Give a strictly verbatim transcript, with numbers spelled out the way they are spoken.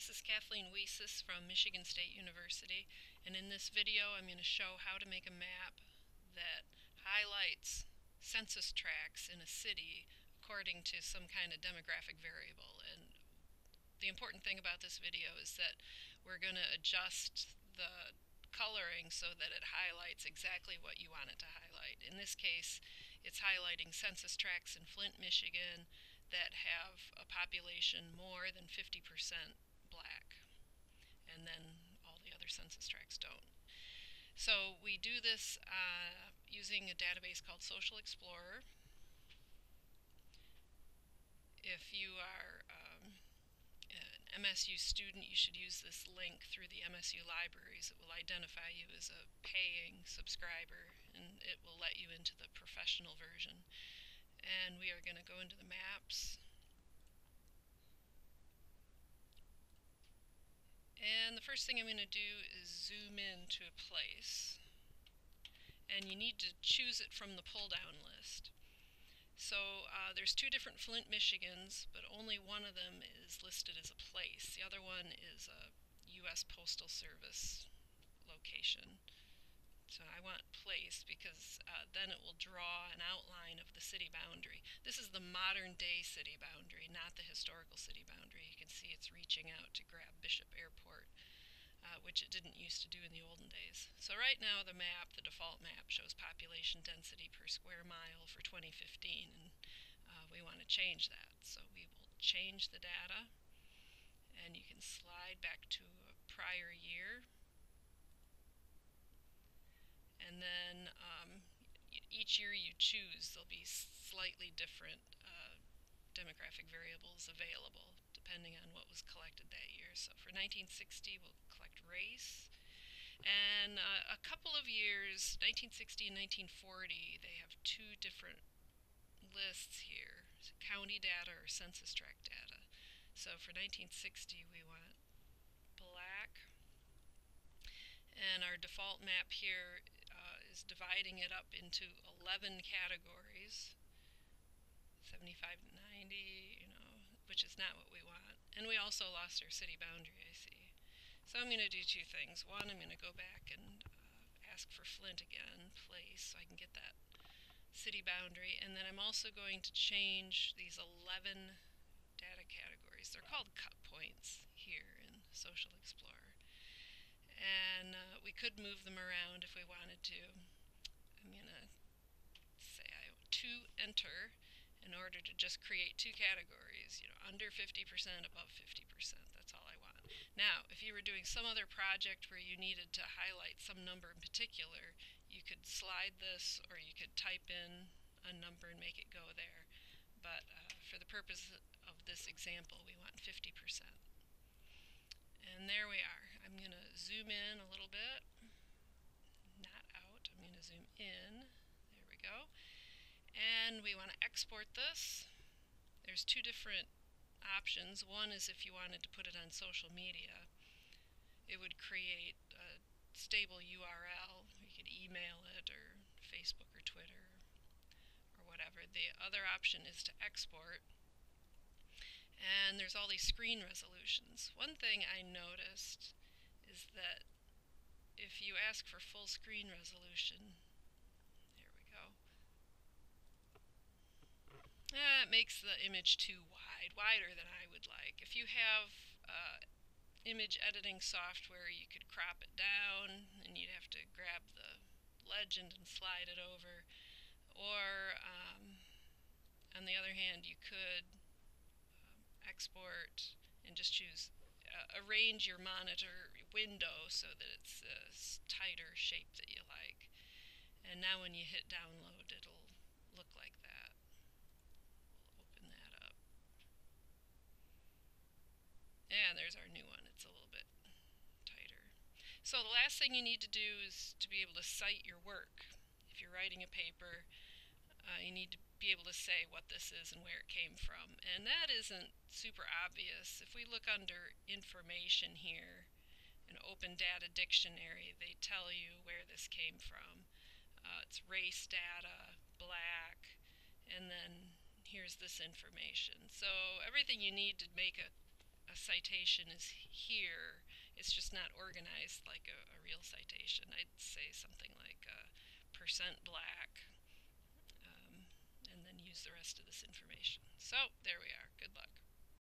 This is Kathleen Wiesis from Michigan State University, and in this video I'm going to show how to make a map that highlights census tracts in a city according to some kind of demographic variable. And the important thing about this video is that we're going to adjust the coloring so that it highlights exactly what you want it to highlight. In this case, it's highlighting census tracts in Flint, Michigan that have a population more than fifty percent black, and then all the other census tracts don't. So we do this uh, using a database called Social Explorer. If you are um, an M S U student, you should use this link through the M S U libraries. It will identify you as a paying subscriber, and it will let you into the professional version. And we are going to go into the maps. And the first thing I'm going to do is zoom in to a place. And you need to choose it from the pull-down list. So uh, there's two different Flint, Michigans, but only one of them is listed as a place. The other one is a U S Postal Service location. So I want place because uh, then it will draw an outline of the city boundary. This is the modern day city boundary, not the historical city boundary. You can see it's reaching out to grab Bishop Airport, uh, which it didn't used to do in the olden days. So right now the map, the default map, shows population density per square mile for twenty fifteen, and uh, we want to change that. So we will change the data, and you can slide back to a prior year. And then um, each year you choose, there'll be slightly different uh, demographic variables available depending on what was collected that year. So for nineteen sixty, we'll collect race. And uh, a couple of years, nineteen sixty and nineteen forty, they have two different lists here, so county data or census tract data. So for nineteen sixty, we want black. And our default map here uh, is dividing it up into eleven categories, seventy-five to ninety, you know, which is not what we want. And we also lost our city boundary, I see. So I'm going to do two things. One, I'm going to go back and uh, ask for Flint again, place, so I can get that city boundary. And then I'm also going to change these eleven data categories. They're called cut points here in Social Explorer. And uh, we could move them around if we wanted to. I'm going to say I want to enter in order to just create two categories, you know, under fifty percent, above fifty percent. That's all I want. Now, if you were doing some other project where you needed to highlight some number in particular, you could slide this, or you could type in a number and make it go there. But uh, for the purpose of this example, we want fifty percent. And there we are. I'm going to zoom in a little bit. Not out. I'm going to zoom in. There we go. And we want to export this. There's two different options. One is if you wanted to put it on social media. It would create a stable U R L. You could email it, or Facebook or Twitter or whatever. The other option is to export. And there's all these screen resolutions. One thing I noticed is that if you ask for full screen resolution, there we go, eh, it makes the image too wide, wider than I would like. If you have uh, image editing software, you could crop it down, and you'd have to grab the legend and slide it over. Or, um, on the other hand, you could export and just choose uh, arrange your monitor window so that it's a tighter shape that you like. And now when you hit download, it'll look like that. We'll open that up. And there's our new one. It's a little bit tighter. So the last thing you need to do is to be able to cite your work. If you're writing a paper, uh, you need to be able to say what this is and where it came from. And that isn't super obvious. If we look under information here, an open data dictionary, they tell you where this came from. Uh, it's race data, black, and then here's this information. So everything you need to make a a citation is here. It's just not organized like a, a real citation. I'd say something like uh, percent black, um, and then use the rest of this information. So there